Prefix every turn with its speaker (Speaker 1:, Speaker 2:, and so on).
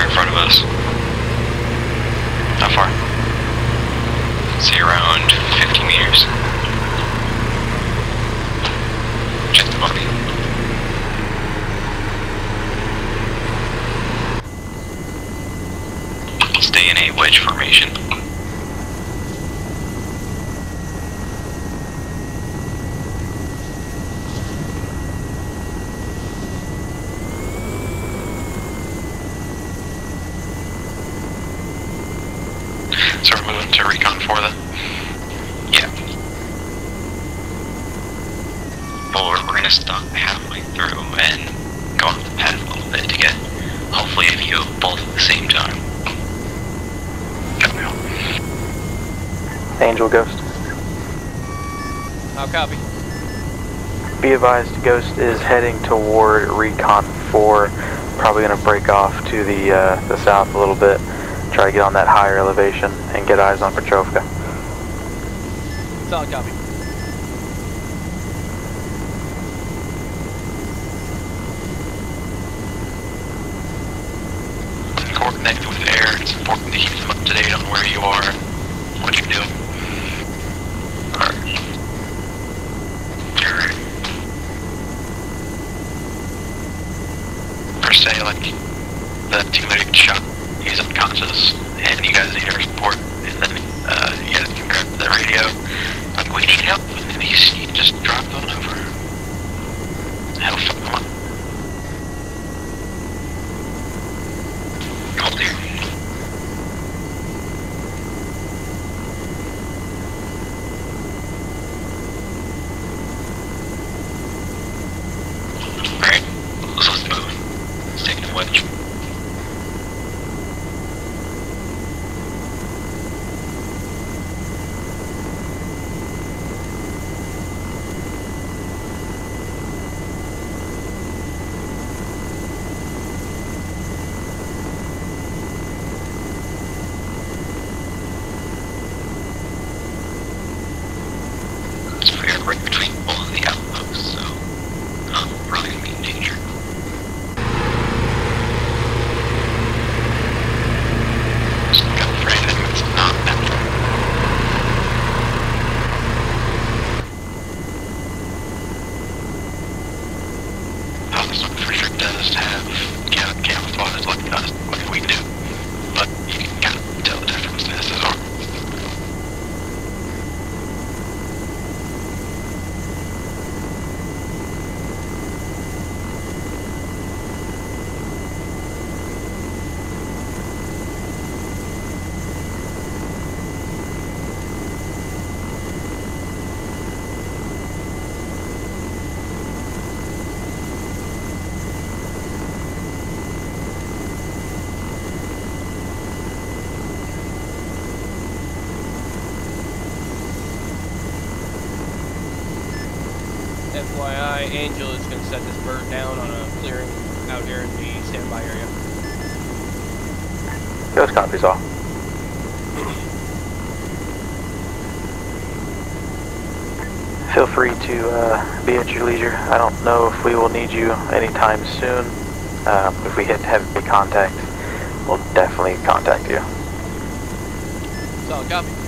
Speaker 1: in front of us. How far? See, around 50 meters. Check the body. Stay in a wedge formation. So we're moving to recon 4 then? Yeah. Well, we're going to stop halfway through and go on the path a little bit to get, hopefully, a view of both at the same time.
Speaker 2: Angel, Ghost.
Speaker 3: I'll copy.
Speaker 2: Be advised, Ghost is heading toward recon 4. Probably going to break off to the south a little bit. Try to get on that higher elevation and get eyes on Petrovka.
Speaker 3: Solid copy.
Speaker 1: Coordinate with air. It's important to keep them up to date on where you are and what you're doing. Alright. You're per se, like the team that you shot, he's unconscious, and you guys need air support, and then you guys can grab the radio. Like, we need help, and you just drop on over. Hell, fuck them up. Hold here. Alright, let's move. Let's take the wedge. Right between both of the outposts, so we're really gonna be in danger. Just look out for anything that's not natural. Oh, this one for sure does have camouflage like us, like we do, but you can kind of tell the difference in SSR.
Speaker 3: FYI, Angel is going to set this bird down on a clearing out here in the standby area.
Speaker 2: Ghost copies all. Feel free to be at your leisure. I don't know if we will need you anytime soon. If we hit heavy contact, we'll definitely contact you.
Speaker 3: Solid copy.